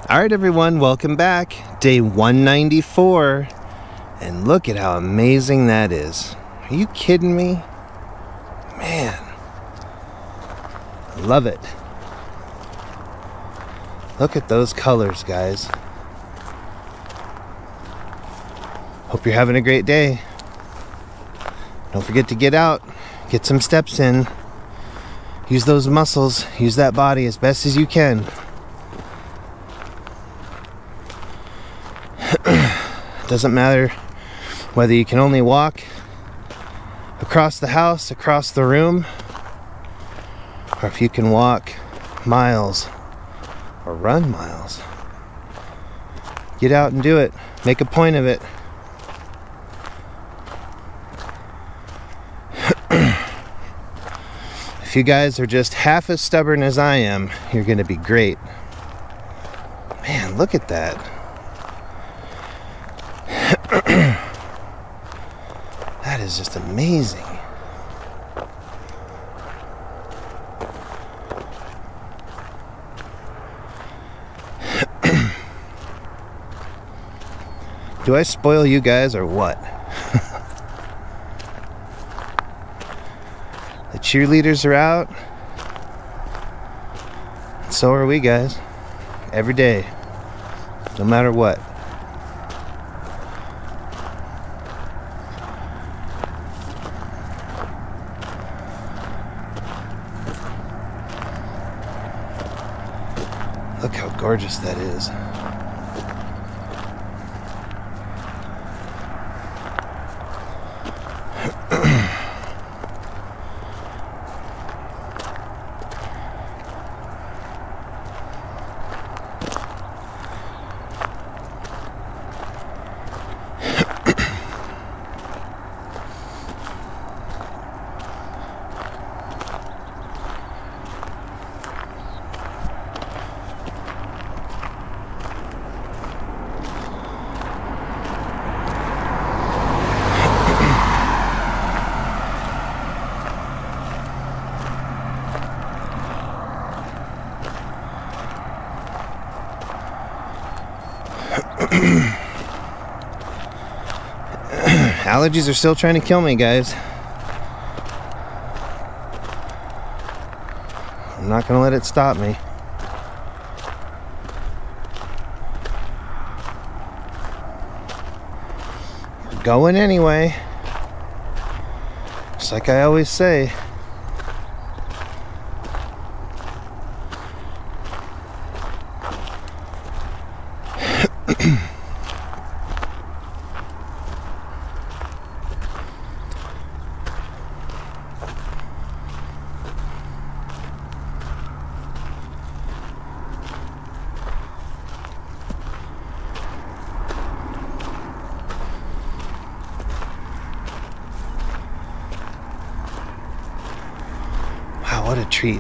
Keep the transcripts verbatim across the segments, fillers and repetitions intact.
Alright everyone, welcome back. Day one ninety-four. And look at how amazing that is. Are you kidding me? Man. I love it. Look at those colors, guys. Hope you're having a great day. Don't forget to get out, get some steps in. Use those muscles, use that body as best as you can. Doesn't matter whether you can only walk across the house, across the room, or if you can walk miles or run miles. Get out and do it. Make a point of it. If you guys are just half as stubborn as I am, you're going to be great. Man, look at that. That is just amazing. Do I spoil you guys or what? The cheerleaders are out. So are we, guys. Every day. No matter what. Look how gorgeous that is. Allergies are still trying to kill me, guys. I'm not gonna let it stop me. We're going anyway. Just like I always say. Wow, what a treat.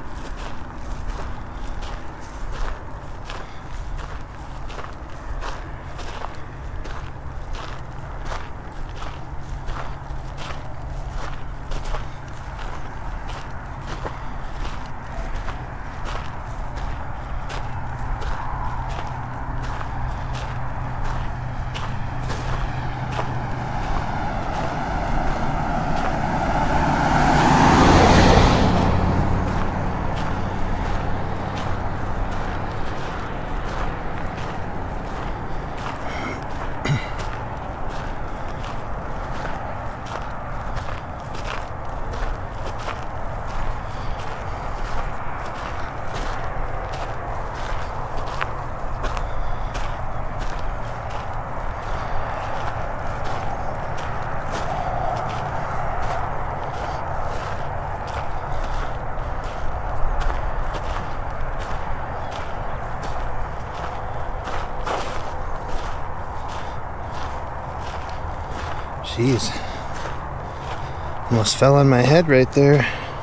Jeez. Almost fell on my head right there.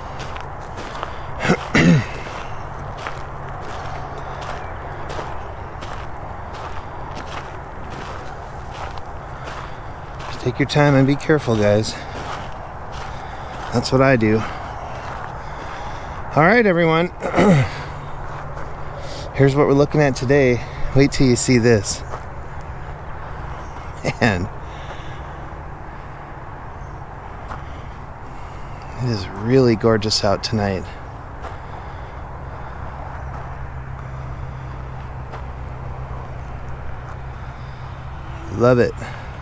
Just take your time and be careful, guys. That's what I do. All right, everyone. here's what we're looking at today. Wait till you see this. Man, it is really gorgeous out tonight. Love it.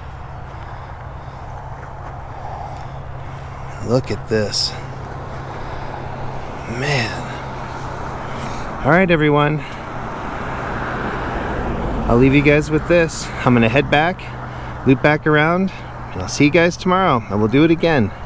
Look at this. Man. All right, everyone. I'll leave you guys with this. I'm gonna head back, loop back around, and I'll see you guys tomorrow, and we'll do it again.